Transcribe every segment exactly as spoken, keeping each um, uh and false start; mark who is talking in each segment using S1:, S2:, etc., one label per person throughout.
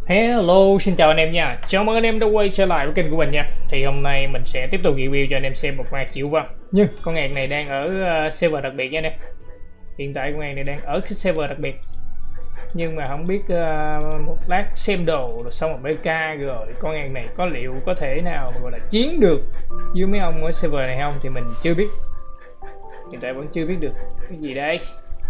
S1: Hello, xin chào anh em nha. Chào mừng anh em đã quay trở lại với kênh của mình nha. Thì hôm nay mình sẽ tiếp tục review cho anh em xem một ngạc chịu văn. Nhưng con ngạc này đang ở uh, server đặc biệt nha anh em. Hiện tại con ngạc này đang ở cái server đặc biệt. Nhưng mà không biết uh, một lát xem đồ rồi xong một bê ca rồi con ngạc này có liệu có thể nào mà gọi là chiến được với mấy ông ở server này không thì mình chưa biết. Hiện tại vẫn chưa biết được. Cái gì đây?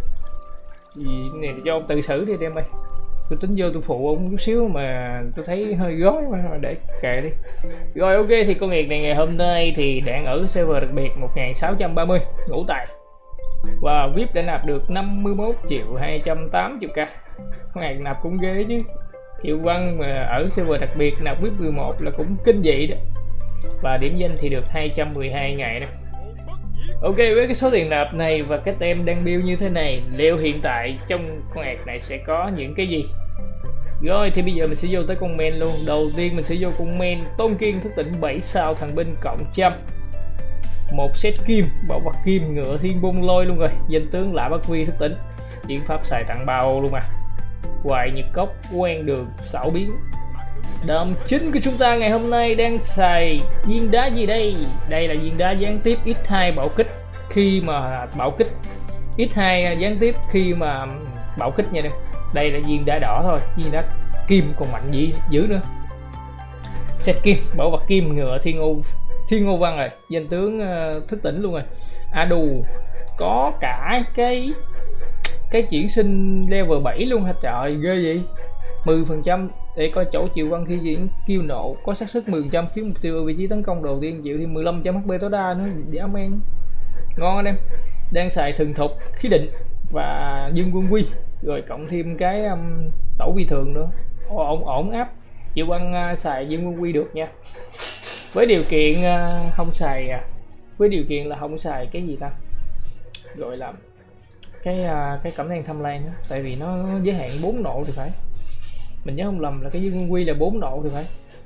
S1: Gì này cho ông tự xử đi anh em ơi. Tôi tính vô tôi phụ ông chút xíu mà tôi thấy hơi gói mà để kệ đi. Rồi ok, thì con nghiệt này ngày hôm nay thì đang ở server đặc biệt một nghìn sáu trăm ba mươi ngũ tài và vê i pê đã nạp được năm mươi mốt triệu hai trăm tám mươi k. Con nghiệt nạp cũng ghê chứ, Triệu Văn mà ở server đặc biệt nạp vê i pê mười một là cũng kinh dị đó. Và điểm danh thì được hai trăm mười hai ngày nè. Ok, với cái số tiền nạp này và cái tem đang build như thế này, liệu hiện tại trong con ạc này sẽ có những cái gì? Rồi thì bây giờ mình sẽ vô tới comment luôn. Đầu tiên mình sẽ vô comment Tôn Kiên thức tỉnh bảy sao thần binh cộng trăm, một set kim, bảo vật kim, ngựa thiên bung lôi luôn rồi, danh tướng Lã Bắc Vi thức tỉnh, chiến pháp xài tặng bao luôn mà, hoài nhật cốc, quen đường, xảo biến. Đợm chính của chúng ta ngày hôm nay đang xài viên đá gì đây? Đây là viên đá gián tiếp x hai bảo kích khi mà bảo kích, x hai gián tiếp khi mà bảo kích nha em. Đây là viên đá đỏ thôi, viên đá kim còn mạnh gì dữ nữa. Set kim, bảo vật kim, ngựa thiên ô, thiên ô văn rồi, danh tướng uh, thức tỉnh luôn rồi. À đù, có cả cái cái chuyển sinh level bảy luôn hả trời, ghê vậy. mười phần trăm để coi chỗ Triệu Văn khi diễn kiêu nộ, có xác suất mười phần trăm khiến mục tiêu ở vị trí tấn công đầu tiên chịu thêm mười lăm trăm hát pê tối đa nữa, dã man. Ngon anh em. Đang xài thường thục, khí định và dương quân quy, rồi cộng thêm cái um, tẩu vi thường nữa. Ổn ổn áp. Triệu Văn uh, xài dương quân quy được nha. Với điều kiện uh, không xài uh, với điều kiện là không xài cái gì ta? Gọi là cái uh, cái cẩm nang tham lan đó, tại vì nó, nó giới hạn bốn nộ thì phải. Mình nhớ không lầm là cái dương quân quy là bốn nộ thì phải.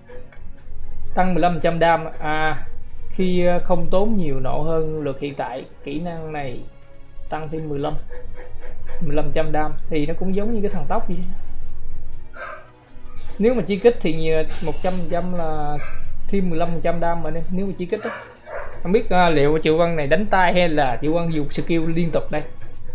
S1: Tăng mười lăm phần trăm đam à, khi không tốn nhiều nộ hơn lượt hiện tại, kỹ năng này tăng thêm mười lăm mười lăm trăm đam thì nó cũng giống như cái thằng tóc vậy. Nếu mà chi kích thì một trăm phần trăm là thêm mười lăm phần trăm đam mà nên nếu mà chi kích đó. Không biết uh, liệu Triệu Văn này đánh tay hay là Triệu Văn dùng skill liên tục đây.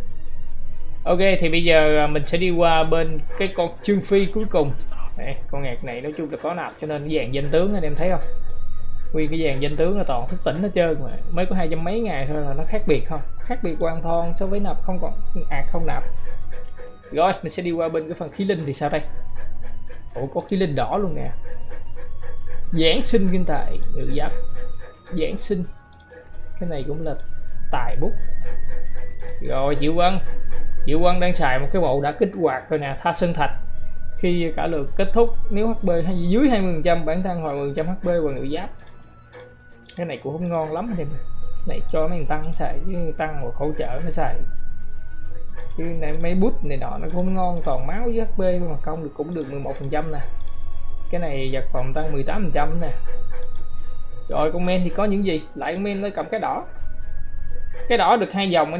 S1: Ok, thì bây giờ mình sẽ đi qua bên cái con Trương Phi cuối cùng. Đây, con ngạc này nói chung là có nạp cho nên dàn danh tướng anh em thấy không? Nguyên cái dàn danh tướng là toàn thức tỉnh hết trơn mà, mới có hai trăm mấy ngày thôi là nó khác biệt không? Khác biệt hoàn toàn so với nạp không còn ạc không nạp. Rồi, mình sẽ đi qua bên cái phần khí linh thì sao đây? Ủa có khí linh đỏ luôn nè. Giáng sinh kinh tài, ngự giáp. Giáng sinh. Cái này cũng là tài bút. Rồi Triệu Văn. Triệu Văn đang xài một cái bộ đã kích hoạt rồi nè, Tha Sơn Thạch. Khi cả lượt kết thúc, nếu hát pê hay dưới hai mươi phần trăm bản thân hoặc mười phần trăm hát pê và ngự giáp. Cái này cũng không ngon lắm em. Này cho mấy thằng tăng xài chứ tăng một hỗ trợ nó xài. Chứ này mấy bút này nọ nó cũng không ngon, toàn máu với hát pê mà công được cũng được mười một phần trăm nè. Cái này vật phòng tăng mười tám phần trăm nè. Rồi comment thì có những gì? Lại comment lấy cầm cái đỏ. Cái đỏ được hai dòng anh.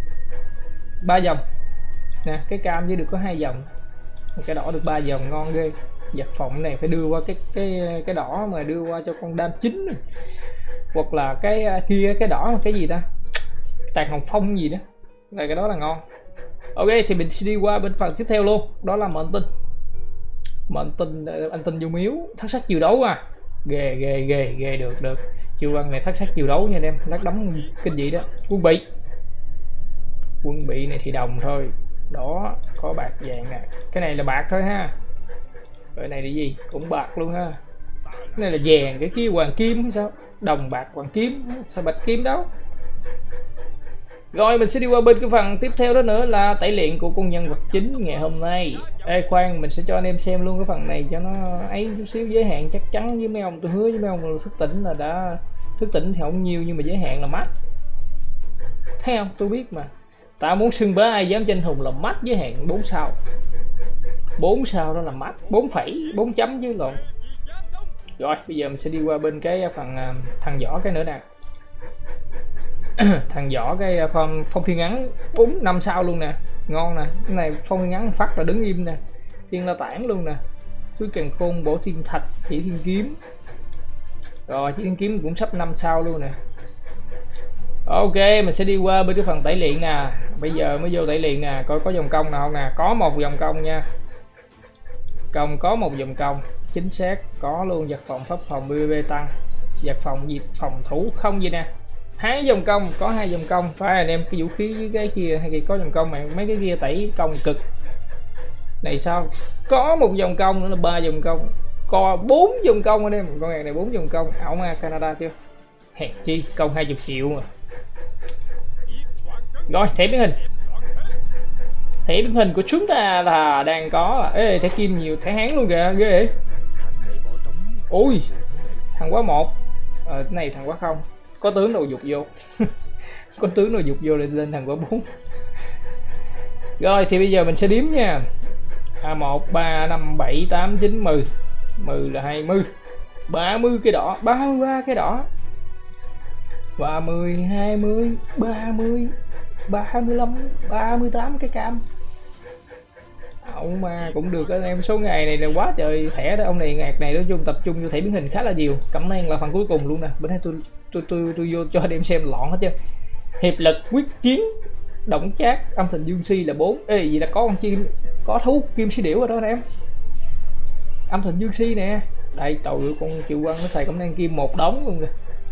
S1: ba dòng nè, cái cam chỉ được có hai dòng, cái đỏ được ba dòng, ngon ghê. Vật phòng này phải đưa qua cái cái cái đỏ mà đưa qua cho con đam chính này. Hoặc là cái kia cái đỏ là cái gì ta, tàn hồng phong gì đó là cái đó là ngon. Ok thì mình sẽ đi qua bên phần tiếp theo luôn, đó là mệnh tinh. Mệnh tinh anh tinh vô miếu thất sắc chiều đấu à, ghê ghê ghê ghê được được. Triệu Văn này thất sắc chiều đấu nha anh em, lát đấm kinh dị đó. Quân bị quân bị này thì đồng thôi, đó có bạc vàng nè, cái này là bạc thôi ha. Cái này là gì cũng bạc luôn ha. Cái này là vàng, cái kia hoàng kim hay sao, đồng bạc hoàng kim, sao bạch kim đâu. Rồi mình sẽ đi qua bên cái phần tiếp theo đó nữa là tẩy luyện của con nhân vật chính ngày hôm nay. Ê khoan, mình sẽ cho anh em xem luôn cái phần này cho nó ấy chút xíu, giới hạn chắc chắn với mấy ông, tôi hứa với mấy ông là thức tỉnh là đã thức tỉnh thì không nhiều nhưng mà giới hạn là mát. Thấy không, tôi biết mà. Tao muốn xưng bá ai dám tranh hùng là mắt giới hạn bốn sao. bốn sao đó là mắt, bốn phẩy bốn chấm chứ lộn. Rồi bây giờ mình sẽ đi qua bên cái phần uh, thằng võ cái nữa nè. Thằng võ cái phong, phong thiên ngắn bốn năm sao luôn nè, ngon nè. Cái này phong thiên ngắn phát là đứng im nè, thiên la tản luôn nè. túi càn khôn, bổ thiên thạch, chỉ thiên kiếm. Rồi chỉ thiên kiếm cũng sắp năm sao luôn nè. Ok, mình sẽ đi qua bên cái phần tẩy luyện nè. Bây giờ mới vô tẩy luyện nè, coi có dòng công nào không nè. Có một dòng công nha. Công có một dòng công, chính xác, có luôn. Vật phòng, pháp phòng, pê vê pê tăng, vật phòng, diệt phòng thủ không gì nè. Hai dòng công, có hai dòng công. Phải anh em, cái vũ khí với cái kia hay có dòng công mà mấy cái kia tẩy công cực. Này sao? Có một dòng công nữa là ba dòng công. Còn bốn dòng công anh em, con hàng này bốn dòng công, ảo ma Canada chưa? Hèn chi, công hai mươi triệu mà. Rồi, thẻ biến hình. Thẻ biến hình của chúng ta là đang có. Ê, thẻ kim nhiều, thẻ hán luôn kìa, ghê vậy. Ui, thằng quá một. Ờ, cái này thằng quá không. Có tướng đồ dục vô. Có tướng đồ dục vô lên lên thằng quá bốn. Rồi, thì bây giờ mình sẽ đếm nha. A một, ba, năm, bảy, tám, chín, mười. mười là hai mươi. ba mươi cái đỏ, ba mươi ba cái đỏ. ba mươi, hai mươi, ba mươi, ba mươi lăm, ba mươi tám cái cam. Ông mà cũng được anh em, số ngày này là quá trời thẻ đó. Ông này ngạc này nói chung tập trung vô thẻ biến hình khá là nhiều. Cẩm nang là phần cuối cùng luôn nè. Bữa nay tôi tôi tôi tôi vô cho anh em xem lọn hết chứ. Hiệp lực, quyết chiến, động chát, âm thanh dương si là bốn. Ê gì là có con chim, có thú kim si điểu ở đó anh em. Âm thanh dương si nè. Đây tội con Triệu Văn nó xài cẩm nang kim một đống luôn kìa.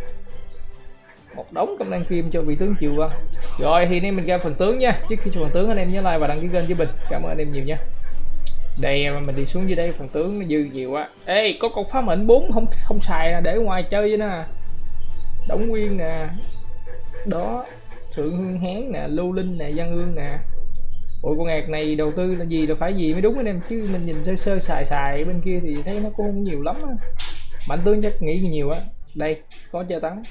S1: Một đống cẩm nang kim cho vị tướng Triệu Văn. Rồi thì anh em mình ra phần tướng nha. Trước khi cho phần tướng anh em nhớ like và đăng ký kênh với mình. Cảm ơn anh em nhiều nha. Đây mình đi xuống dưới đây, phần tướng nó dư nhiều quá. Ê có con phá mệnh bốn không không xài nè, để ngoài chơi với nó. Đổng Nguyên nè. Đó, Thượng Hương Hán nè, Lưu Linh nè, Văn Ương nè. Ủa con ngạc này đầu tư là gì là phải gì mới đúng anh em, chứ mình nhìn sơ sơ xài xài bên kia thì thấy nó cũng không nhiều lắm á. Mạnh tướng chắc nghĩ nhiều á. Đây có chơi tấn,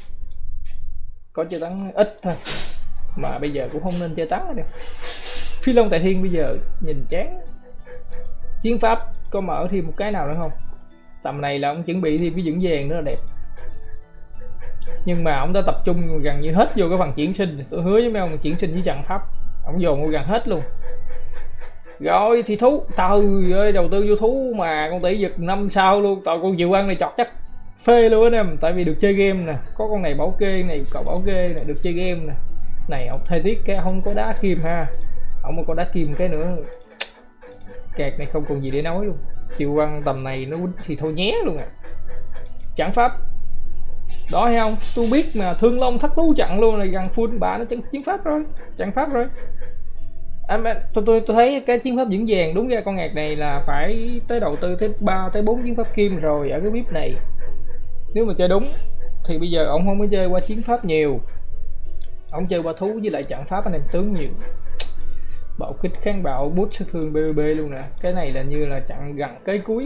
S1: có chơi tấn ít thôi mà bây giờ cũng không nên chơi tấn nữa. Phi Long Tại Thiên bây giờ nhìn chán. Chiến pháp có mở thêm một cái nào nữa không? Tầm này là ông chuẩn bị thêm cái dưỡng vàng nữa là đẹp, nhưng mà ông đã tập trung gần như hết vô cái phần chuyển sinh. Tôi hứa với mấy ông chuyển sinh với trận pháp ông dồn vô gần hết luôn. Rồi thì thú, trời ơi đầu tư vô thú mà con tỷ giật năm sao luôn. Tội con Diệu Ăn này chọt chắc phê luôn anh em, tại vì được chơi game nè, có con này bảo kê này, cậu bảo kê này, được chơi game nè. Này ông thay tiếc cái không có đá kim ha, ông mà có đá kim cái nữa kẹt này không còn gì để nói luôn. Diệu Ăn tầm này nó thì thôi nhé luôn à. Trận pháp đó thấy không, tôi biết mà, Thương Long Thất Tú chặn luôn, là gần full bà nó chân chiến pháp rồi, trận pháp rồi. À, tôi, tôi tôi thấy cái chiến pháp dưỡng vàng đúng ra con ngạc này là phải tới đầu tư tới ba tới bốn chiến pháp kim rồi ở cái vip này. Nếu mà chơi đúng thì bây giờ ông không có chơi qua chiến pháp nhiều, ông chơi qua thú với lại trận pháp anh em tướng nhiều. Bạo kích kháng bạo boost sát thương bê bê bê luôn nè. Cái này là như là chặn gần cái cuối.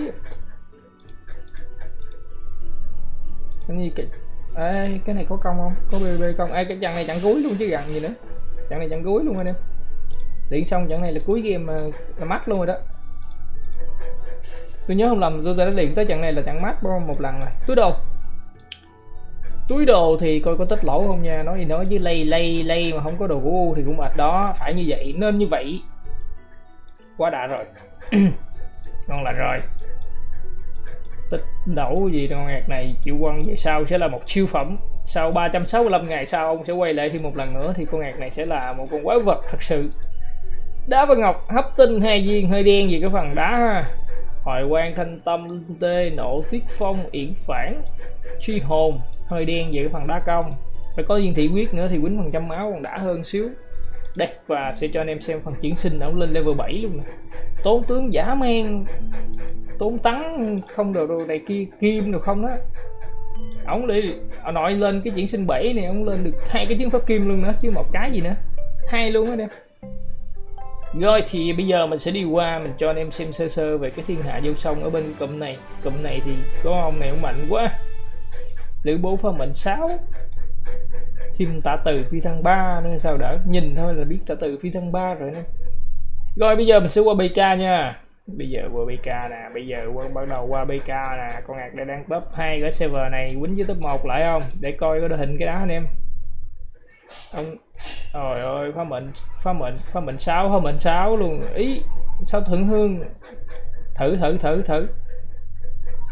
S1: Cái gì cái Ê, cái này có công không? Có bê bê bê công. Ê, cái trận này chặn cuối luôn chứ gần gì nữa. Trận này chặn cuối luôn anh em. Điện xong trận này là cuối game là mắt luôn rồi đó. Tôi nhớ không lầm tôi đã liền tới trận này là trận mắt một lần rồi. Túi đồ. Túi đồ thì coi có tích lỗ không nha. Nói gì nói với lay lay lay mà không có đồ của U thì cũng mệt đó. Phải như vậy, nên như vậy. Quá đã rồi. Ngon lành rồi. Tích đổ gì con ngạc này chịu quân về sau sẽ là một siêu phẩm. Sau ba trăm sáu mươi lăm ngày sau ông sẽ quay lại thêm một lần nữa thì con ngạc này sẽ là một con quái vật thật sự. Đá và ngọc hấp tinh hai viên hơi đen gì cái phần đá ha. Hồi quang thanh tâm linh tê nộ tiết phong yển phản truy hồn hơi đen về cái phần đá công. Phải có viên thị quyết nữa thì quýnh phần trăm máu còn đã hơn xíu. Đây và sẽ cho anh em xem phần chuyển sinh ổng lên level bảy luôn nè. Tốn tướng giả men, tốn tấn không được đồ này kia kim được không đó. Ổng đi ông nội lên cái chuyển sinh bảy này ông lên được hai cái chiến pháp kim luôn nữa chứ một cái gì nữa, hai luôn đó em. Rồi thì bây giờ mình sẽ đi qua mình cho anh em xem sơ sơ về cái thiên hạ vô song ở bên cụm này. Cụm này thì có ông này ông mạnh quá, lữ bố phá mệnh sáu, thêm tạ từ phi thăng ba nữa sao đỡ, nhìn thôi là biết tạ từ phi thăng ba rồi nè. Rồi bây giờ mình sẽ qua bê ca nha. Bây giờ qua bê ca nè, bây giờ qua, bắt đầu qua bê ca nè. Con ngạc đây đang top hai cái server này quýnh với top một lại không để coi có đội hình cái đó anh em. Ông trời ơi phá mệnh phá mệnh phá mệnh sáu phá mệnh sáu luôn ý. Sao Thượng Hương thử thử thử thử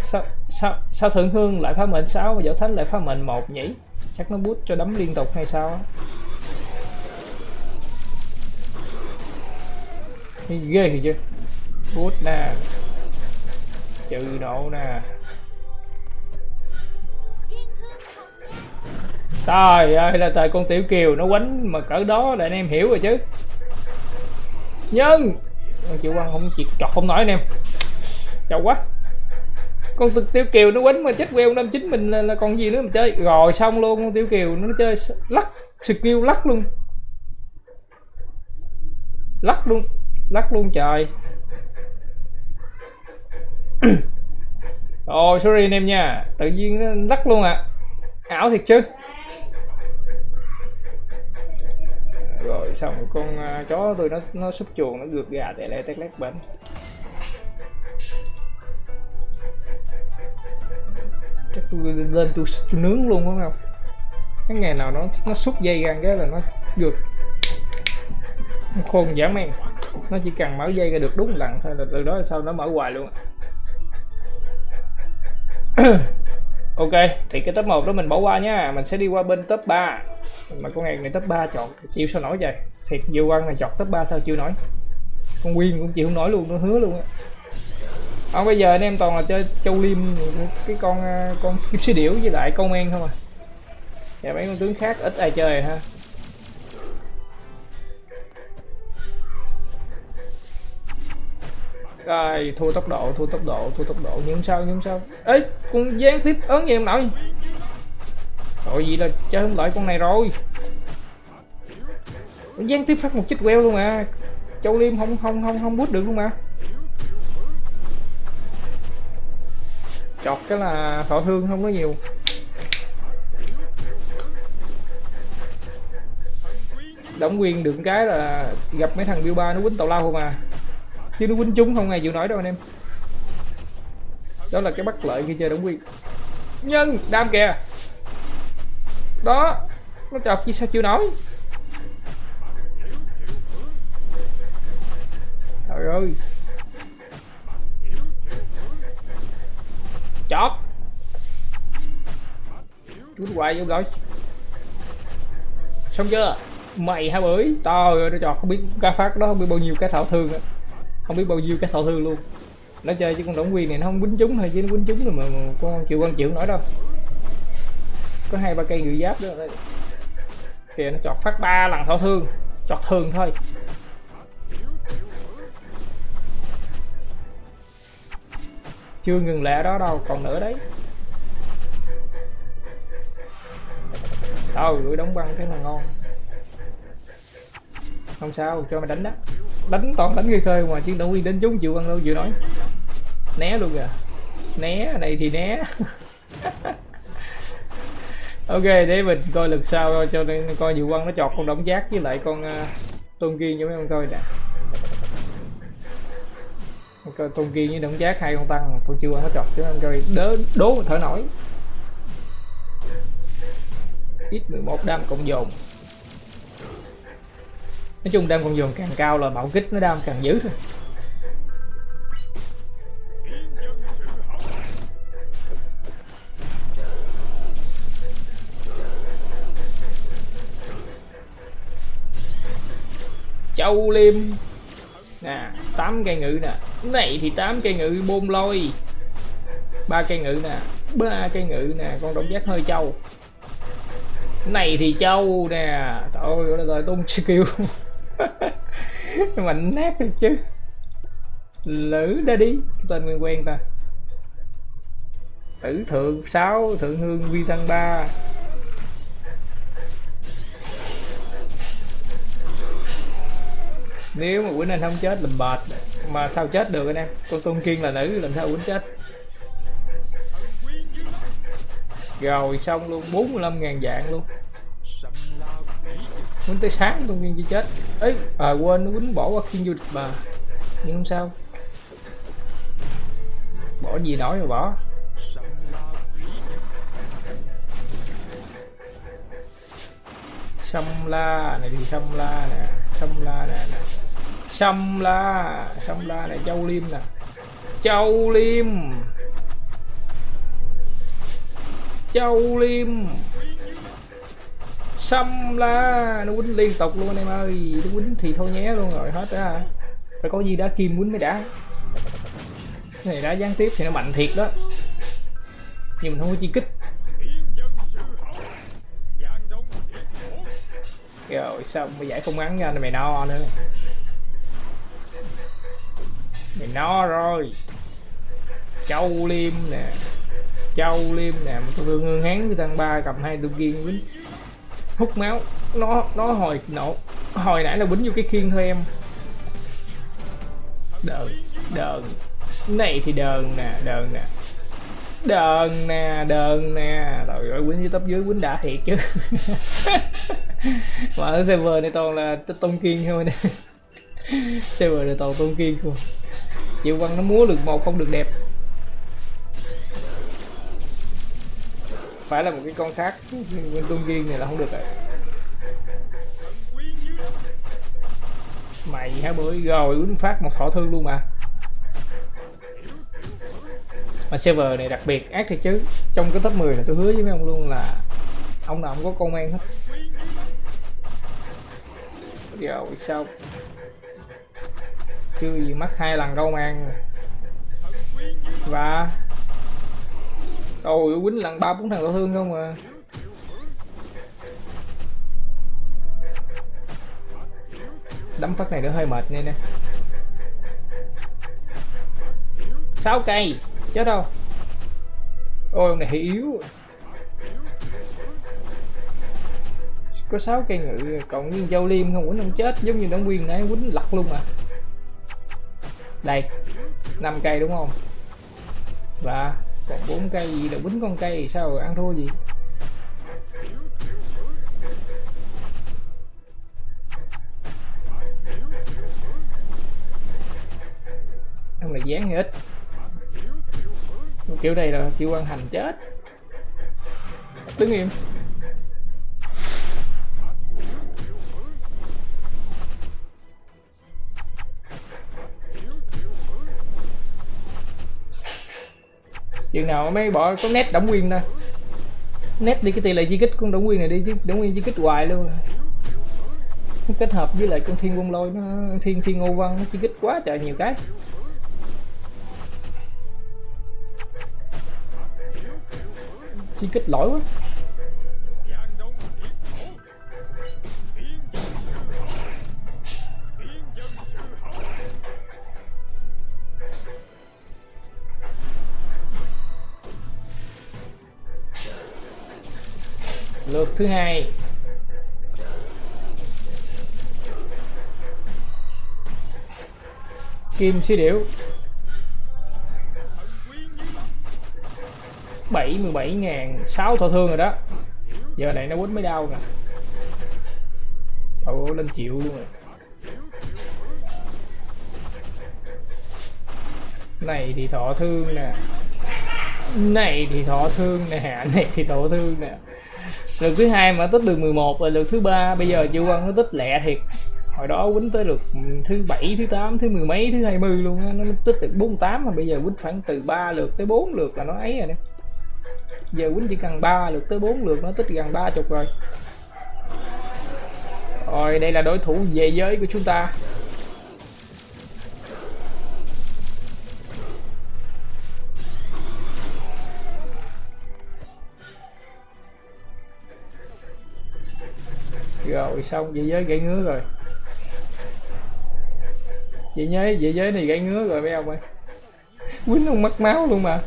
S1: sao sao sao thượng hương lại phá mệnh sáu và võ thánh lại phá mệnh một nhỉ? Chắc nó bút cho đấm liên tục hay sao á? Ghê thì chứ. Bút nè, trừ độ nè. Trời ơi là trời, con tiểu kiều nó quánh mà cỡ đó là anh em hiểu rồi chứ. Nhưng con chịu quăng không chịu chọt không nổi anh em. Chầu quá. Con tiểu kiều nó quánh mà chết queo năm chín mình là, là còn gì nữa mà chơi. Rồi xong luôn, con tiểu kiều nó chơi lắc skill lắc luôn. Lắc luôn, lắc luôn trời. Ôi sorry anh em nha, tự nhiên nó lắc luôn à. Ảo thiệt chứ. Rồi xong con uh, chó tôi nó nó súp chuồng, nó gượt gà tè lè tét lét bệnh. Chắc tôi lên tôi, tôi nướng luôn phải không? Cái ngày nào nó nó xúc dây ra cái là nó gượt. Nó khôn dã man. Nó chỉ cần mở dây ra được đúng lần thôi là từ đó sau nó mở hoài luôn. Ok, thì cái top một đó mình bỏ qua nhá, mình sẽ đi qua bên top ba. Mà con hàng này top ba chọn chịu sao nổi vậy? Thiệt Diêu Quang này chọn top ba sao chịu nổi. Con Quyên cũng chịu không nổi luôn, nó hứa luôn á. Không, bây giờ anh em toàn là chơi Châu Liêm, cái con con Kim Sĩ Điểu với lại Câu Men không à. Và mấy con tướng khác ít ai chơi rồi ha. Rồi, thua tốc độ, thua tốc độ, thua tốc độ, nhưng sao, nhưng sao? Ê, con gián tiếp ớn gì em nội. Rồi gì là chơi không lại con này rồi. Con gián tiếp phát một chích queo luôn à. Châu Liêm không không không không bút được luôn mà. Chọt cái là thọ thương không có nhiều. Đóng Nguyên được cái là gặp mấy thằng Bill ba nó quýnh tàu lao không à. Chứ nó quýnh chúng không ai chịu nổi đâu anh em. Đó là cái bất lợi khi chơi Đóng Nguyên. Nhân đam kìa. Đó, nó chọt chứ sao chịu nổi. Trời ơi. Chọt. Chút hoài vô rồi. Xong chưa? Mày hả bưởi. Trời ơi, nó chọt không biết cá phát đó không biết bao nhiêu cái thảo thương á. Không biết bao nhiêu cái thọ thương luôn. Nó chơi chứ con Đổng Nguyên này nó không quýnh trúng thôi, chứ nó quýnh trúng rồi mà, mà con chịu con chịu nổi đâu. Có hai ba cây ngự giáp đó kìa, nó chọt phát ba lần thọ thương, chọt thường thôi. Chưa ngừng lại đó đâu, còn nữa đấy. Đâu gửi đóng băng cái là ngon. Không sao, cho mày đánh đó. Đánh toàn đánh người khơi mà chứ Đổng Nguyên đến chúng chịu ăn đâu chịu nói. Né luôn kìa. Né này thì né. Ok, để mình coi lần sau cho nên coi Diệu Quang nó chọt con Đổng Giác với lại con uh, Tôn Kiên cho mấy con coi nè. Coi Tôn Kiên với Đổng Giác hai con tăng, con Diệu Quang nó chọt cho nên coi đớ đố mà thở nổi. X mười một đam cộng dồn. Nói chung đam cộng dồn càng cao là bạo kích nó đam càng dữ thôi. Châu Liêm nè, tám cây ngự nè. Này thì tám cây ngự bôn lôi. ba cây ngự nè, ba cây ngự nè, con Đổng Giác hơi trâu. Này thì trâu nè. Trời ơi, ơi rồi tung skill. Mạnh nát được chứ. Lữ đã đi, cái tên quen quen ta. Tử thượng sáu, thượng hương vi tăng ba. Nếu mà Quýnh Anh không chết làm bệt. Mà sao chết được anh em? Con Tôn Kiên là nữ làm sao Quýnh chết. Rồi xong luôn, bốn mươi lăm ngàn dạng luôn. Quýnh tới sáng Tôn Kiên chỉ chết. Ấy, à quên nó Quýnh bỏ qua Kiên du địch bà. Nhưng không sao. Bỏ gì nổi mà bỏ. Sâm la này thì Sâm la nè, Sâm la nè, nè. Sâm la, Sâm la này Châu Liêm nè. Châu Liêm. Châu Liêm xăm la, nó quýnh liên tục luôn anh em ơi. Nó quýnh thì thôi nhé luôn rồi hết á. Phải có gì đá kim quýnh mới đã. Cái này đá gián tiếp thì nó mạnh thiệt đó, nhưng mình không có chi kích. Rồi sao mày giải không ngắn ra mày no nữa. Mày no rồi. Châu Liêm nè, Châu Liêm nè, một tôi thương hương hán với thằng ba cầm hai tương kiên quýnh hút máu. Nó nó hồi nổ, hồi nãy là quýnh vô cái khiên thôi em. Đờn đờn này thì đờn nè, đờn nè, đờn nè, đờn nè. Rồi ơi quýnh dưới tấp dưới quýnh đã thiệt chứ. Mà ở server này toàn là tôn kiên thôi nè. Server này toàn tôn kiên không. Chịu quăng nó múa được một không được đẹp. Phải là một cái con khác nguyên tôn kiên này là không được rồi. Mày hả bưởi rồi quýnh phát một thọ thương luôn mà. Mà server này đặc biệt ác thì chứ. Trong cái top mười này tôi hứa với mấy ông luôn là ông nào không có công an hết. Rồi sao chưa gì mắc hai lần công an và rồi quýnh lần ba bốn thằng thọ thương không à. Đấm phát này nó hơi mệt nên nè. Sáu cây chết đâu. Ôi ông này thì yếu. Có sáu cây ngự cộng nguyên Châu Liêm không quýnh không chết, giống như Đổng Quyên nãy quýnh lật luôn mà. Đây năm cây đúng không, và còn bốn cây gì là quýnh con cây sao rồi ăn thua gì. Ông này dán ít kiểu đây là chịu ăn hành chết. Đứng im. Chừng nào mấy bỏ có nét Đổng Quyên thôi. Nét đi cái tỷ lệ chi kích con Đổng Quyên này đi chứ Đổng Quyên chi kích hoài luôn. Nó kết hợp với lại con Thiên Quân Lôi, nó Thiên Thiên Ngô Văn nó chi kích quá trời nhiều cái. Chi kích lỗi quá. Lượt thứ hai. Kim Sĩ Điểu bảy mươi bảy ngàn sáu thọ thương rồi đó. Giờ này nó quýnh mới đau nè. Ồ lên chịu luôn rồi. Này thì thọ thương nè, này thì thọ thương nè, này thì thọ thương nè. Lượt thứ hai mà tích được mười một rồi. Lượt thứ ba bây giờ Chu Văn nó tích lẹ thiệt. Hồi đó quýnh tới lượt thứ bảy, thứ tám, thứ mười mấy, thứ hai mươi luôn á, nó tích được bốn mươi tám mà bây giờ quýnh khoảng từ ba lượt tới bốn lượt là nó ấy rồi nè. Giờ quýnh chỉ cần ba lượt tới bốn lượt nó tích gần ba chục rồi. Rồi đây là đối thủ về giới của chúng ta. Rồi xong về giới gãy ngứa rồi. Về giới, về giới này gãy ngứa rồi mấy ông ơi. Quýnh không mất máu luôn mà.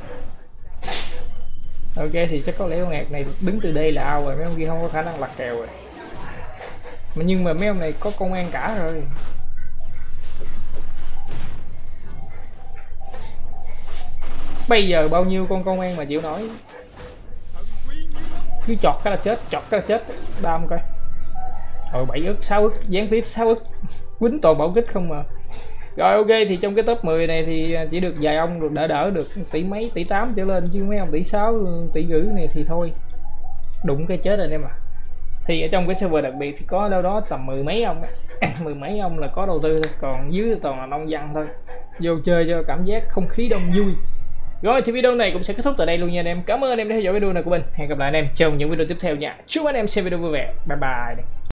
S1: Ok thì chắc có lẽ con ngạc này đứng từ đây là ao rồi, mấy ông kia không có khả năng lật kèo rồi. Mà nhưng mà mấy ông này có công an cả rồi. Bây giờ bao nhiêu con công an mà chịu nổi. Cứ chọt cái là chết, chọt cái là chết. Đam coi. Rồi bảy ức, sáu ức, gián tiếp sáu ức. Quýnh toàn bảo kích không mà. Rồi ok thì trong cái top mười này thì chỉ được vài ông được đỡ đỡ được tỷ mấy, tỷ tám trở lên, chứ mấy ông tỷ sáu, tỷ rưỡi này thì thôi. Đụng cái chết rồi em à. Thì ở trong cái server đặc biệt thì có đâu đó tầm mười mấy ông, mười mấy ông là có đầu tư thôi, còn dưới toàn là nông dân thôi. Vô chơi cho cảm giác không khí đông vui. Rồi thì video này cũng sẽ kết thúc tại đây luôn nha anh em. Cảm ơn anh em đã theo dõi video này của mình. Hẹn gặp lại anh em trong những video tiếp theo nha. Chúc anh em xem video vui vẻ. Bye bye.